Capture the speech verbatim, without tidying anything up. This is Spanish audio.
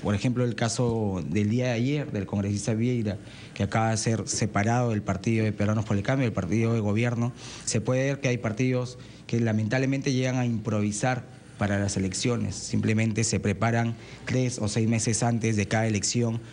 Por ejemplo, el caso del día de ayer del congresista Vieira, que acaba de ser separado del partido de Peruanos por el Cambio, del partido de gobierno. Se puede ver que hay partidos que lamentablemente llegan a improvisar para las elecciones, simplemente se preparan tres o seis meses antes de cada elección